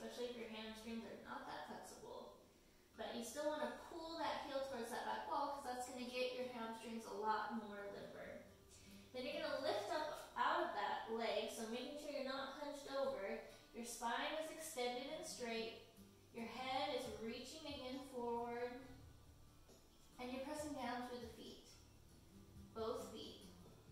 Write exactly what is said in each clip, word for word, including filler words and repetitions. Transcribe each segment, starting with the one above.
especially if your hamstrings are not that flexible. But you still want to pull that heel towards that back wall because that's going to get your hamstrings a lot more limber. Then you're going to lift up out of that leg, so making sure you're not hunched over. Your spine is extended and straight. Your head is reaching again forward. And you're pressing down through the feet, both feet.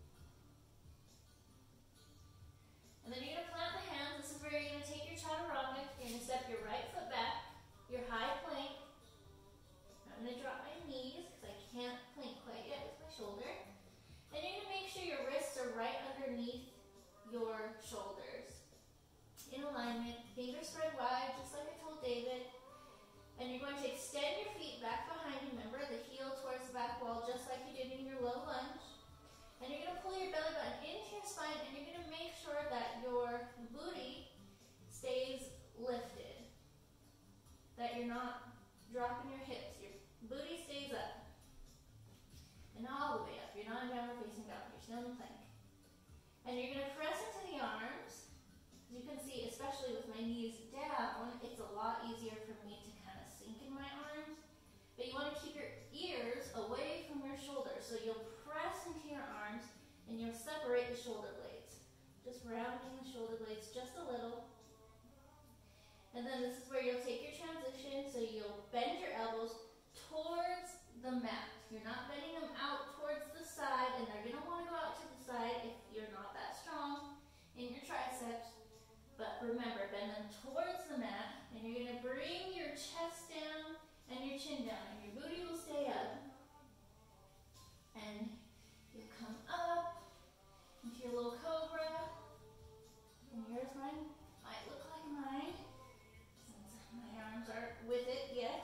And then you're going to plant the hands. This is where you're going to take your chaturanga. You're going to step your right foot back, your high plank. I'm going to drop my knees because I can't plank quite yet with my shoulder. And you're going to make sure your wrists are right underneath your shoulders. In alignment, fingers spread wide, just like I told David. And you're going to extend your feet back behind you. Remember, the heel towards the back wall, just like you did in your low lunge. And you're going to pull your belly button into your spine, and you're going to make sure that your booty stays lifted. That you're not dropping your hips. Your booty stays up. And all the way up. You're not in downward facing dog. You're still in plank. And you're going to press into the arms. As you can see, especially with my knees down, it's a lot easier for me to kind of sink in my arms. But you want to keep your ears away from your shoulders. So you'll press into your arms and you'll separate the shoulder blades. Just rounding the shoulder blades just a little. And then this is where you'll take your transition. So you'll bend your elbows towards the mat. You're not bending them out towards the side, and they're going to want to go out to the side if you're not that strong in your triceps. But remember, bend them towards the mat, and you're going to bring your chest down and your chin down, and your booty will stay up. And you'll come up into your little cobra. And yours mine might look like mine, since my arms aren't with it yet.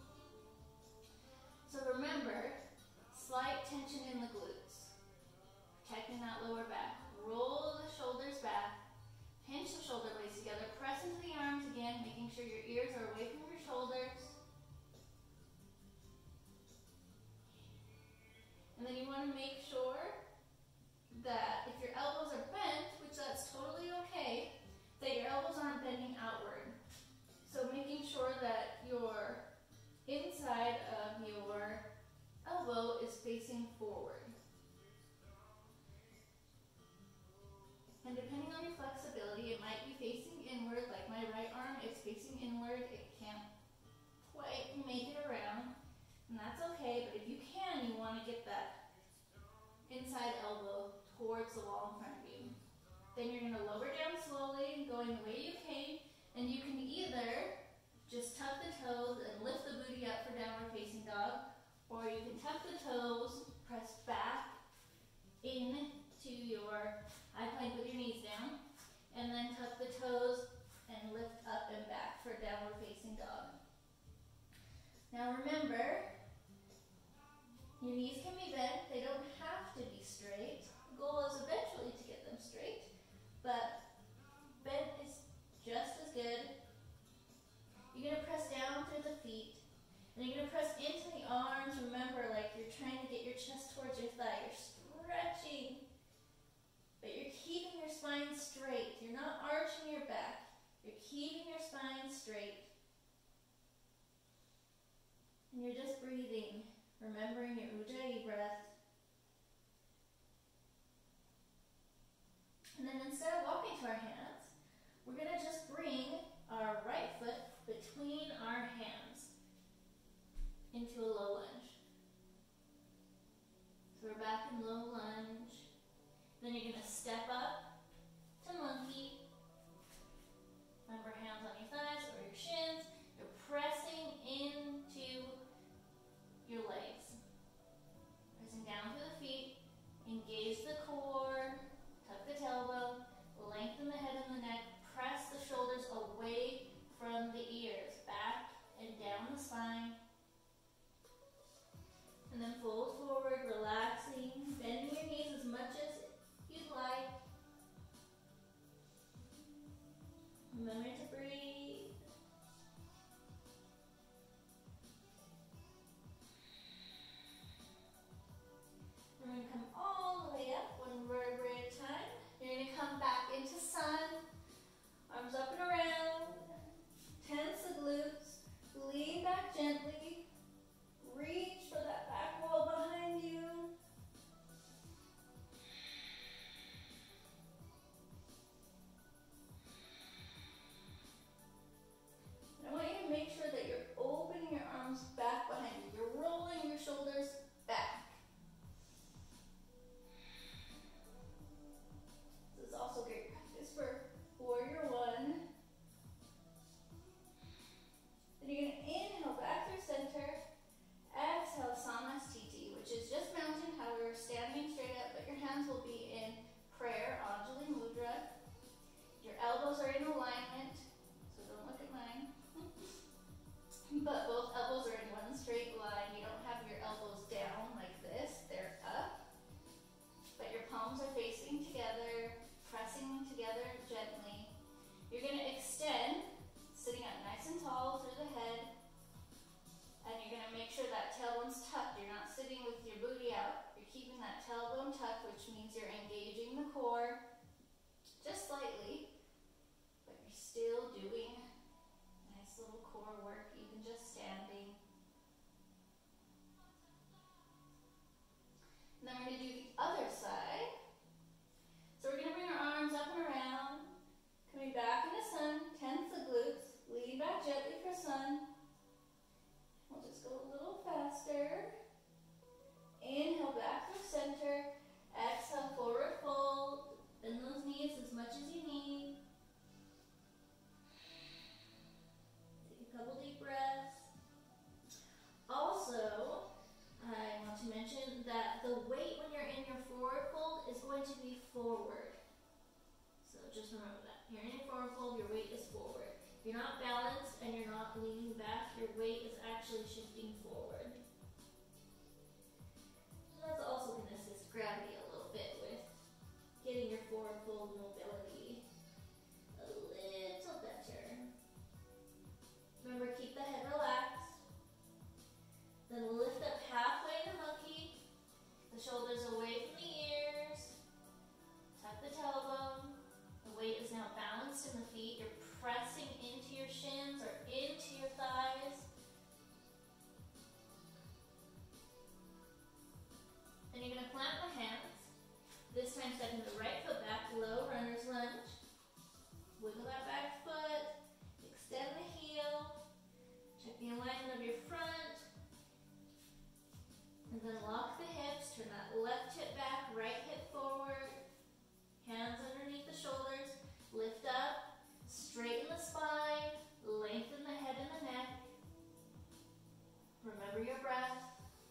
So remember, slight tension in the glutes, protecting that lower back. Roll the shoulders back. Pinch the shoulder blades together, press into the arms again, making sure your ears are away from your shoulders. And then you want to make sure that if your elbows are bent, which that's totally okay, that your elbows aren't bending outward. So making sure that your inside of your elbow is facing forward. And depending on your flexibility, it might be facing inward, like my right arm is facing inward. It can't quite make it around, and that's okay, but if you can, you want to get that inside elbow towards the wall in front of you. Then you're going to lower down slowly, going the way you came, and you can either just tuck the toes and lift the booty up for downward facing dog, or you can tuck the toes, press back into your high plank with your knees down, and then tuck the toes and lift up and back for downward facing dog. Now remember, your knees can be bent, they don't have to be straight. The goal is eventually to get them straight, but bent is just as good. You're going to press down through the feet, and you're going to press into the arms. Remember, like you're trying to get your chest towards your thigh. You're stretching, but you're keeping your spine straight. You're not arching your back. You're keeping your spine straight. And you're just breathing, remembering your ujjayi breath. And then instead of walking to our hands, we're going to just bring our right foot between our hands into a low lunge. So we're back in low lunge. Then you're going to step up to monkey. Remember, hands on your thighs or your shins. You're pressing into your legs. Pressing down through the feet. Engage the core. Tuck the tailbone. fold, your weight is forward. You're not balanced and you're not leaning back, your weight is actually shifting forward. And that's also going to assist gravity a little bit with getting your forward fold mobility a little better. Remember, keep the head relaxed. Then lift up halfway in the monkey, the shoulders away from the ears, tuck the tailbone. The weight is now balanced in the feet. You're pressing into your shins or into your thighs. Then you're going to plant the hands. This time stepping the right foot back, low runner's lunge. Wiggle that back foot, extend the heel, check the alignment of your front, and then lock the hips, turn that left hip back, right hip forward, hands underneath the shoulders, lift up, straighten the spine, lengthen the head and the neck. Remember your breath.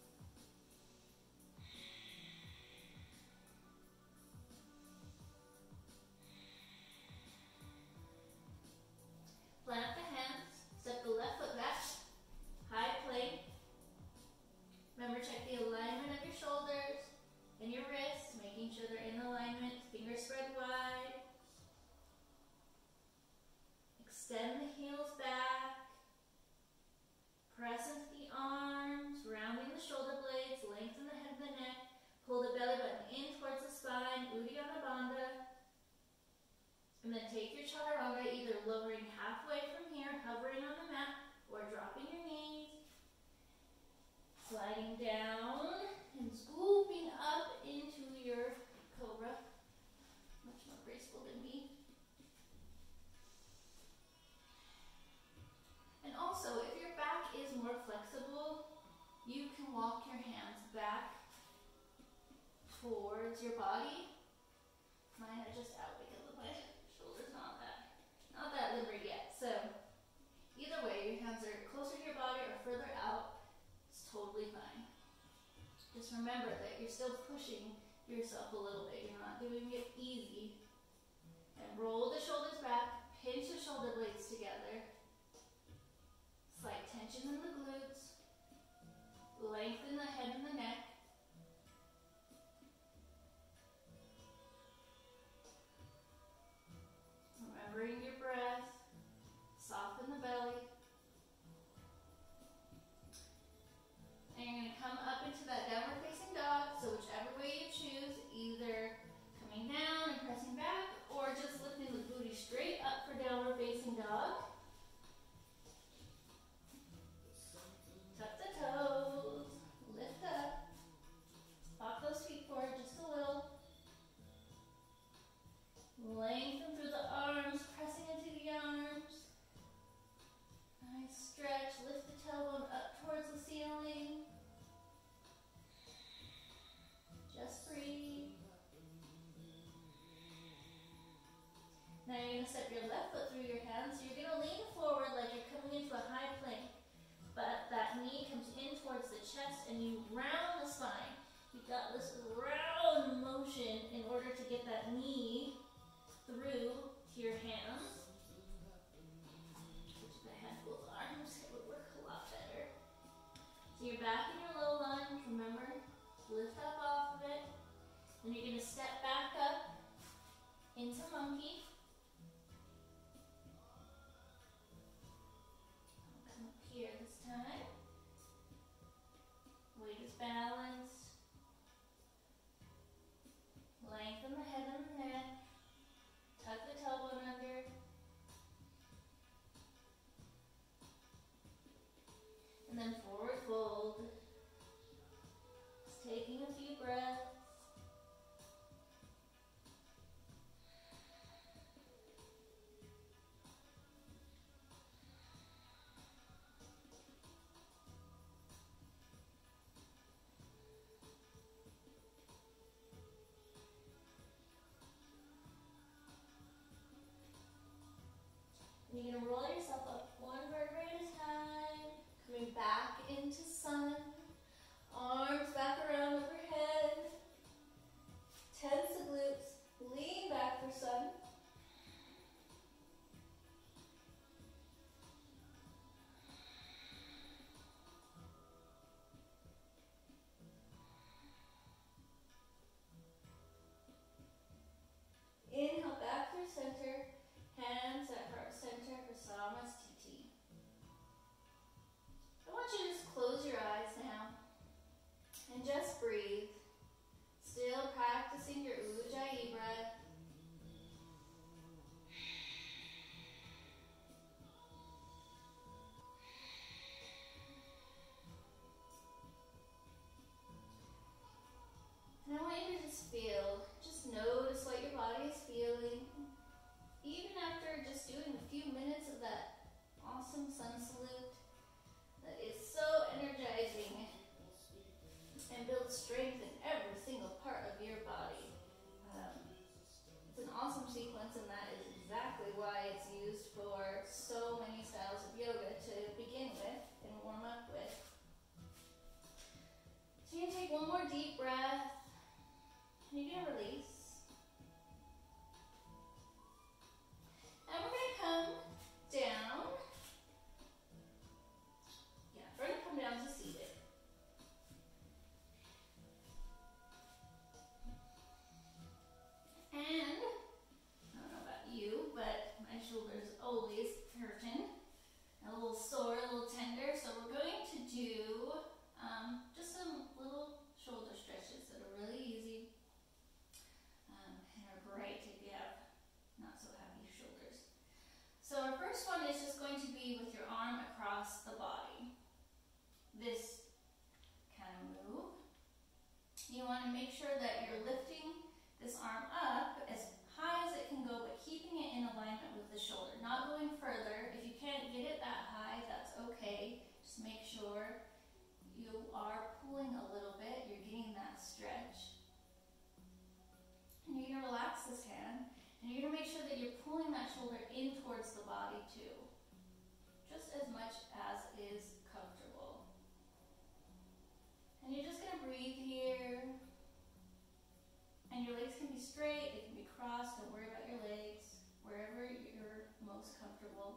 Plant the hands, step the left foot back, high plank. Remember, check the alignment of your shoulders and your wrists, making sure they're in alignment, fingers spread wide. Extend the heels back, press into the arms, rounding the shoulder blades, lengthen the head and the neck, pull the belly button in towards the spine, Uddiyana Bandha. And then take your Chaturanga, either lowering halfway from here, hovering on the mat, or dropping your knees, sliding down and scooping up into your cobra. Much more graceful than me. And also, if your back is more flexible, you can walk your hands back towards your body. Mine are just out because of my shoulders not that, not that limber yet. So either way, your hands are closer to your body or further out. It's totally fine. Just remember that you're still pushing yourself a little bit. You're not doing it easy. And roll the shoulders back, pinch the shoulder blades together. Slight tension in the glutes. Lengthen the head and the neck. Remembering your breath. Soften the belly. And you're going to come up into that downward facing dog. So whichever way you choose, either coming down and pressing back, or just lifting the booty straight up for downward facing dog. Tuck the toes, lift up, pop those feet forward just a little. Lengthen through the arms, pressing into the arms. Nice stretch, lift the tailbone up towards the ceiling. Just breathe. Now you're going to step your left foot through your hands. So you're going to lean forward like you're coming into a high plank. But that knee comes in towards the chest and you round the spine. You've got this round motion in order to get that knee through to your hands. Which if I had both arms, it would work a lot better. So you're back in your low lunge, remember? Lift up off of it. Then you're going to step back up into monkey. Come up here this time. Weight is balanced. Lengthen the head and the neck. Tuck the tailbone under. And then forward fold. Just taking a few breaths. And you're going to roll yourself up one vertebrae at a time, coming back into sun, arms back around overhead, tense the glutes, lean back for sun. deep breath. And you're going to release. And we're going to come down. Yeah, we're going to come down to seated. And, I don't know about you, but my shoulder's always hurting. A little sore, a little tender. So we're going to do um, just some little shoulder stretches that are really easy um, and are great if you have not so happy shoulders. So our first one is just going to be with your arm across the body. This kind of move. You want to make sure that you're lifting this arm up as high as it can go, but keeping it in alignment with the shoulder, not going further. If you can't get it that high, that's okay. Just make sure you are pulling a little bit, you're getting that stretch. And you're going to relax this hand, and you're going to make sure that you're pulling that shoulder in towards the body too, just as much as is comfortable. And you're just going to breathe here. And your legs can be straight, they can be crossed, don't worry about your legs, wherever you're most comfortable.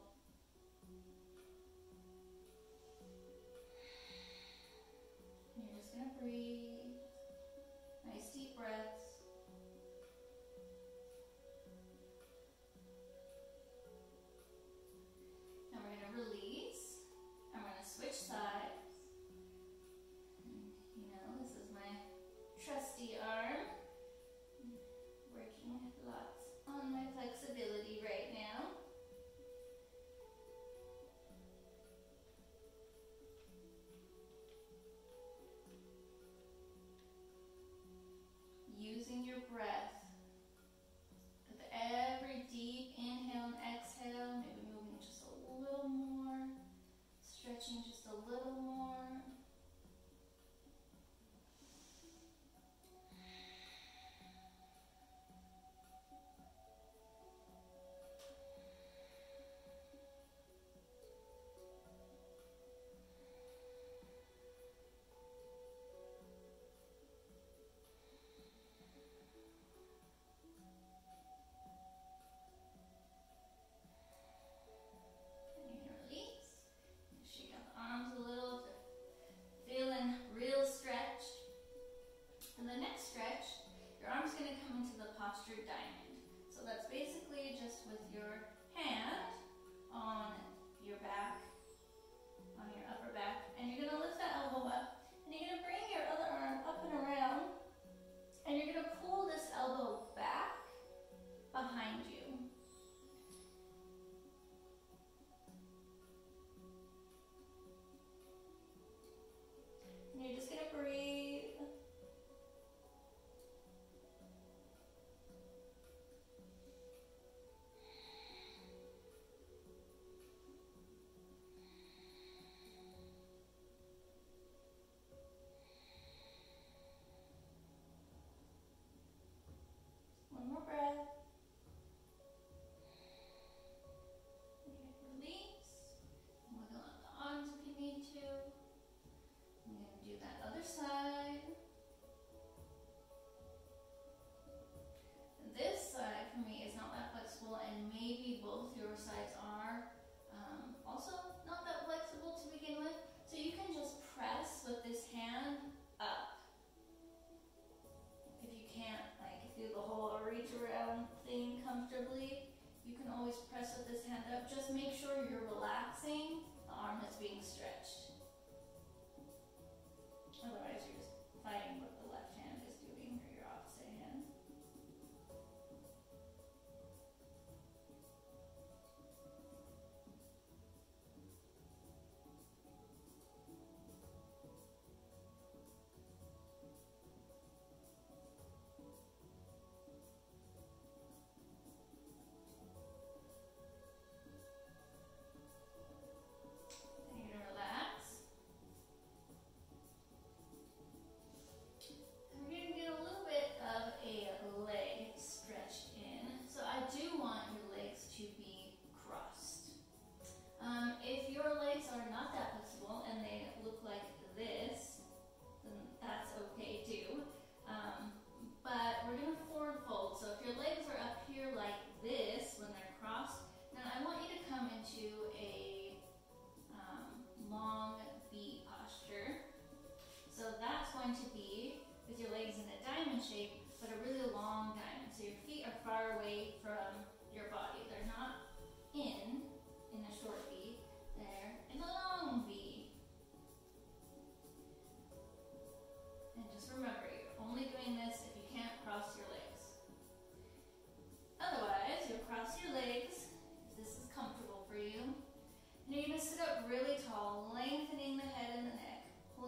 And you're just going to breathe, nice deep breaths. And we're going to release, and we're going to switch sides. And, you know, this is my trusty arm. Working lots on my flexibility right now.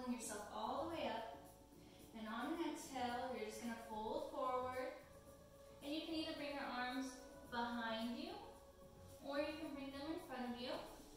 pulling yourself all the way up. And on an exhale, you're just gonna fold forward. And you can either bring your arms behind you, or you can bring them in front of you.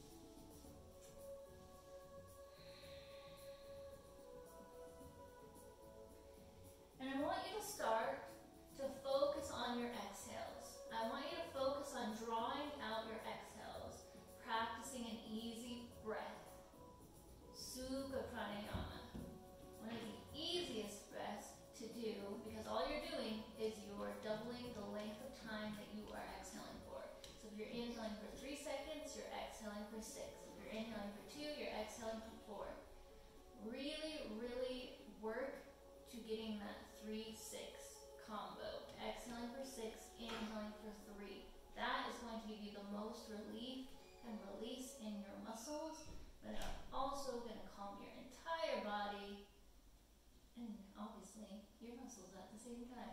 And I want you to start to focus on your exhales. I want you to focus on drawing out your exhales, practicing an easy breath. Sukha pranayama. One of the easiest breaths to do, because all you're doing is you're doubling the length of time that you are exhaling for. So if you're inhaling for three seconds, you're exhaling for six. If you're inhaling for two, you're exhaling for four. Really, really work to getting that three six combo. Exhaling for six, inhaling for three. That is going to give you the most relief and release in your muscles, but it's also going to calm your entire body and obviously your muscles at the same time.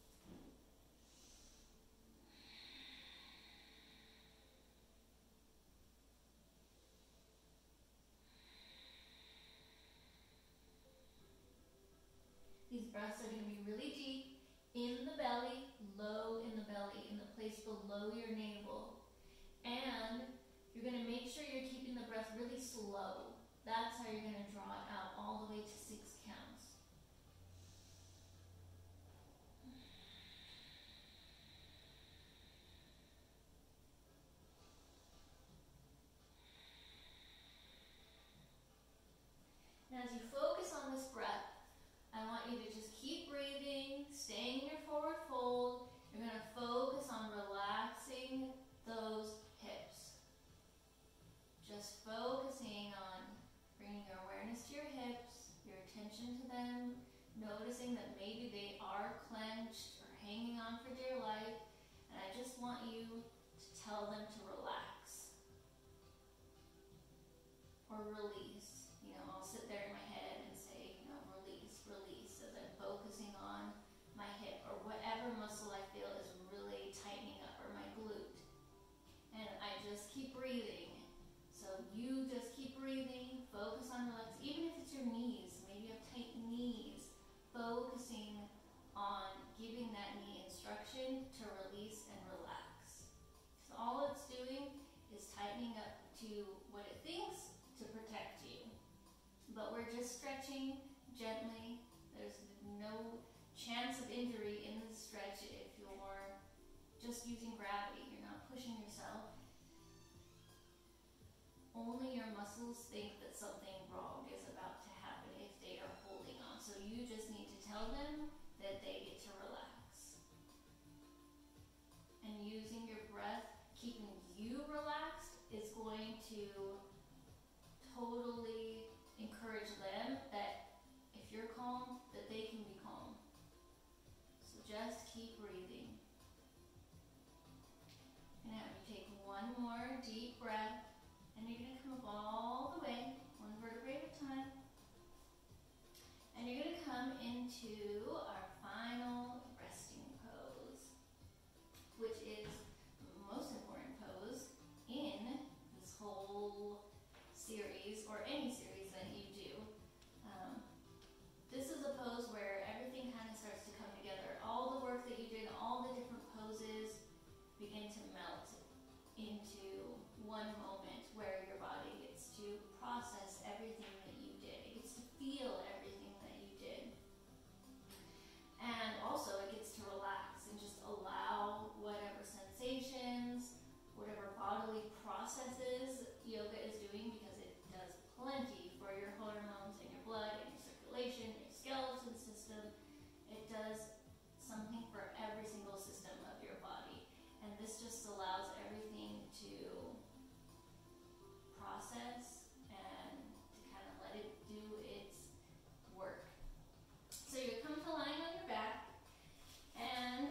These breaths are going to be really deep in the belly, low in the belly, in the place below your navel. And you're going to make sure you're keeping the breath really slow. That's how you're going to draw it out all the way to six counts. Now as you focus on this breath, I want you to just keep breathing, staying in your forward fold. You're going to focus on relaxing those hips. Just focusing on bringing your awareness to your hips, your attention to them, noticing that maybe they are clenched or hanging on for dear life. And I just want you to tell them to relax or release. You know, I'll sit there in my head and say, you know, release, release, as I'm focusing on my hip or whatever muscle I feel is really tightening up, or my glute. And I just keep breathing. So you just keep breathing, focus on relax, even if it's your knees, maybe you have tight knees, focusing on giving that knee instruction to release and relax. So all it's doing is tightening up to what it thinks to protect you. But we're just stretching gently. There's no chance of injury in the stretch if you're just using gravity. You're not pushing yourself. Only your muscles think that something wrong is about to happen if they are holding on. So you just need to tell them that they get to relax. And using your breath, keeping you relaxed, is going to totally encourage them that if you're calm, that they can be calm. So just keep breathing. And now you take one more deep breath, and you're going to come up all the way, one vertebrae at a time. And you're going to come into our final resting pose, which is the most important pose in this whole series, or any series that you do. Um, this is a pose where everything kind of starts to come together. All the work that you did, all the different poses begin to melt into one moment where your body gets to process everything that you did. It gets to feel everything that you did. And also it gets to relax and just allow whatever sensations, whatever bodily processes yoga is doing, because it does plenty for your hormones and your blood and your circulation, your skeleton system. It does something for every single system of your body. And this just allows everything to process and to kind of let it do its work. So you come to lying on your back, and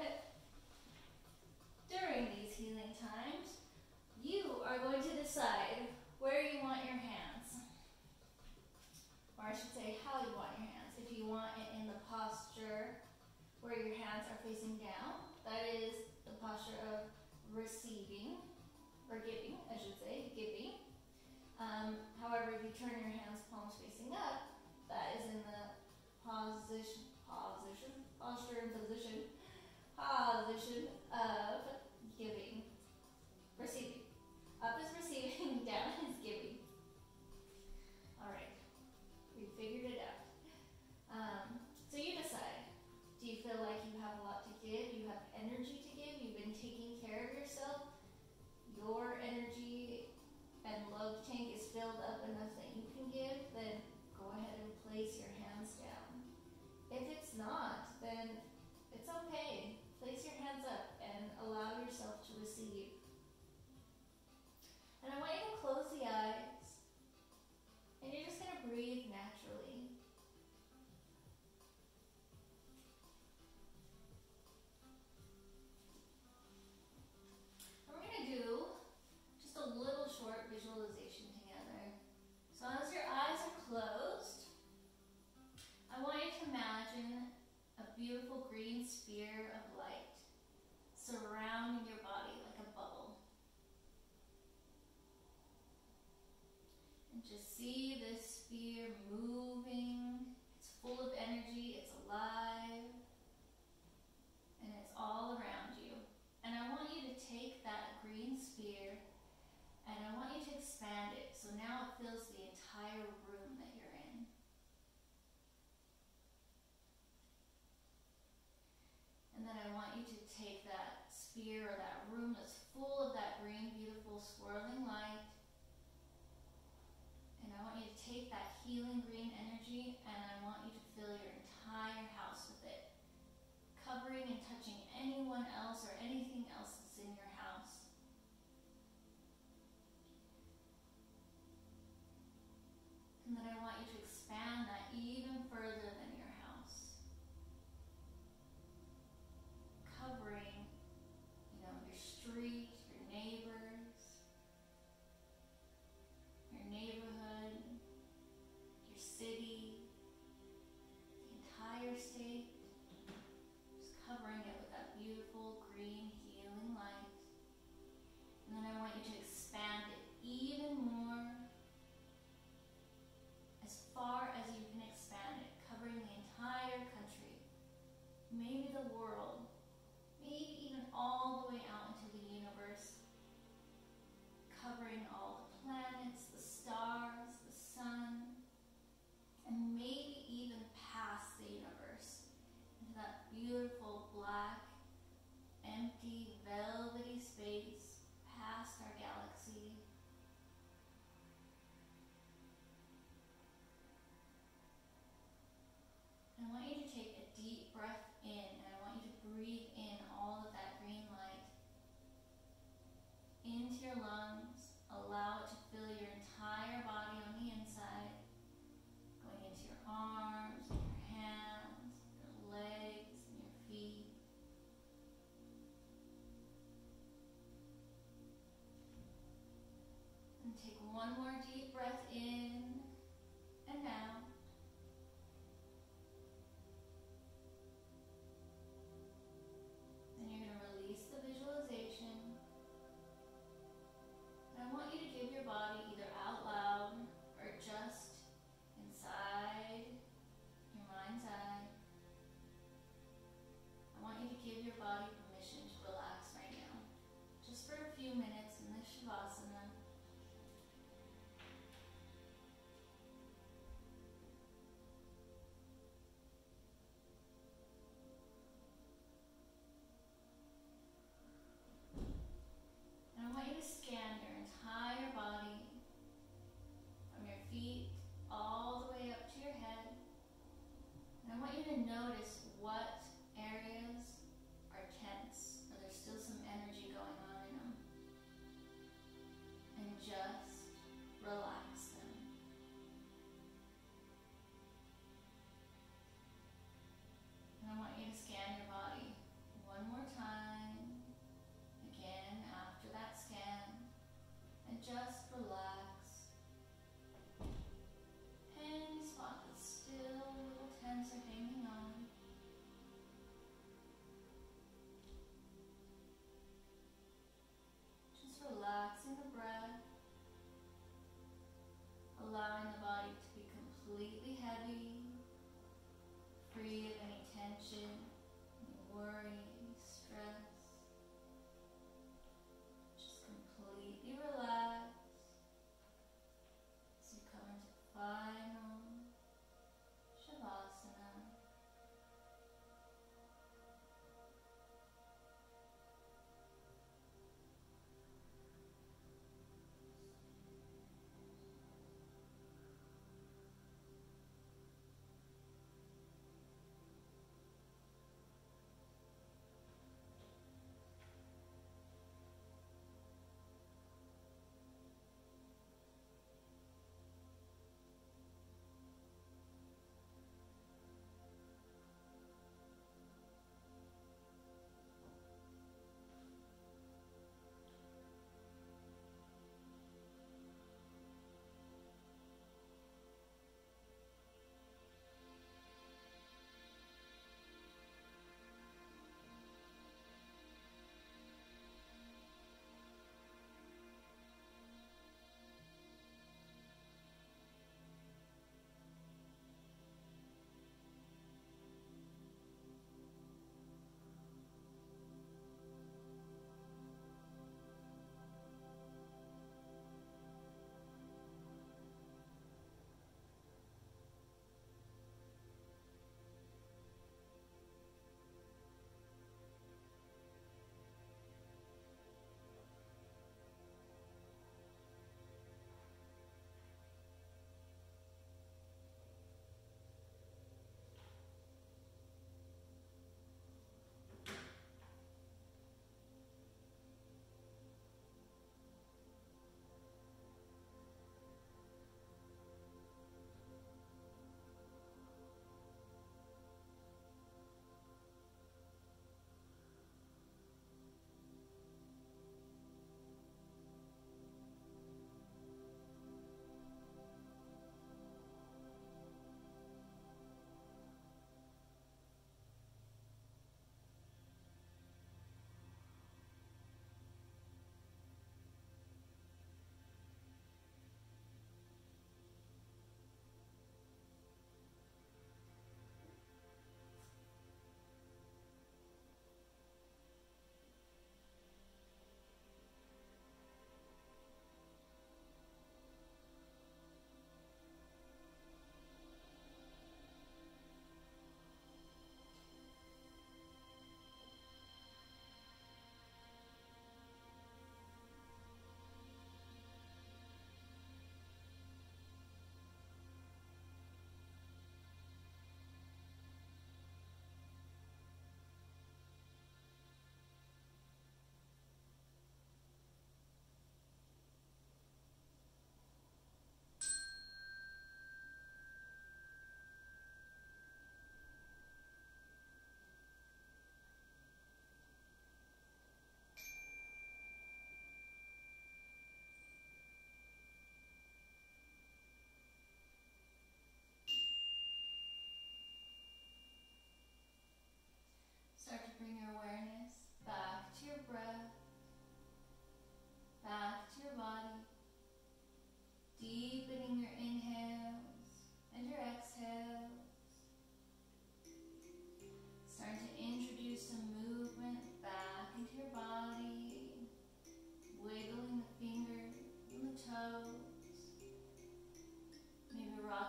during these healing times, you are going to decide where you want your hands. Or I should say how you want your hands. If you want it in the posture where your hands are facing down, that is the posture of receiving, or giving, I should say, giving. Um, however, if you turn your hands palms facing up, that one more deep breath in and out. Then you're going to release the visualization. And I want you to give your body either out loud or just inside your mind's eye. I want you to give your body permission to relax right now, just for a few minutes in this Shavasana. And I want you to scan your entire body from your feet all the way up to your head. And I want you to notice what areas are tense, or there's still some energy going on in them. And just relax them. And I want you to scan your body one more time, again after that scan, and just relax. Any spot that's still a little tense or hanging on. Just relaxing the breath, allowing the body to be completely heavy, free of any tension, any worry, any stress. Just completely relax as you come into final Shavasana.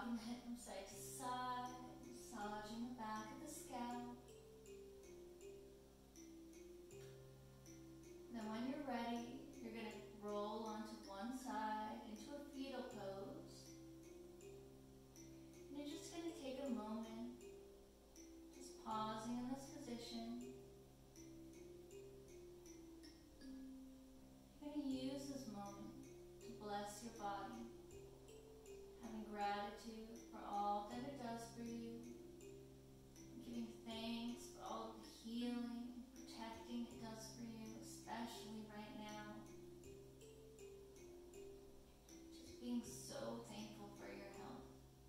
rocking the head from side to side, massaging the back of the scalp. Then when you're ready, you're going to roll onto one side into a fetal pose. And you're just going to take a moment, just pausing in this position. You're going to use this moment to bless your body, having gratitude for all that it does for you, giving thanks for all of the healing and protecting it does for you, especially right now. Just being so thankful for your health.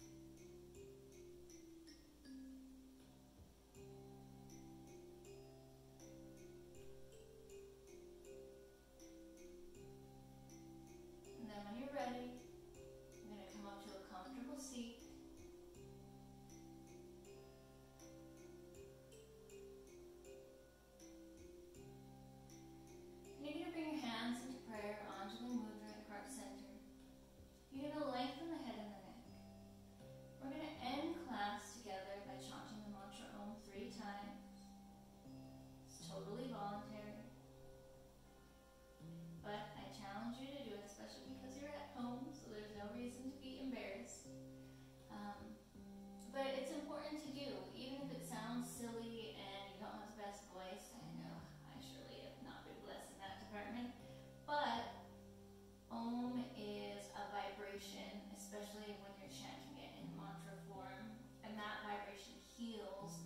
And then when you're ready, you're going to come up to a comfortable seat. And you're going to bring your hands into prayer onto the mudra at heart center. You're going to lengthen the head and the neck. We're going to end class together by chanting the mantra Om three times. It's totally voluntary, but I challenge you to do it, especially because you're at home, so there's no reason to be embarrassed. Um, but it's important to do, even if it sounds silly and you don't have the best voice. I know I surely have not been blessed in that department, but Om is a vibration, especially when you're chanting it in mantra form, and that vibration heals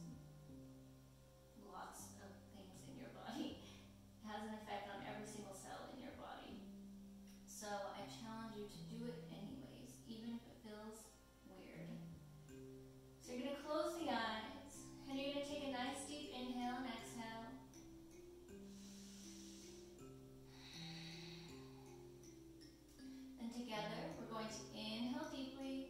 lots of things in your body. It has an effect on every single cell in your body. So I challenge you to do it anyways, even if it feels weird. So you're going to close the eyes, and you're going to take a nice deep inhale and exhale. Then together, we're going to inhale deeply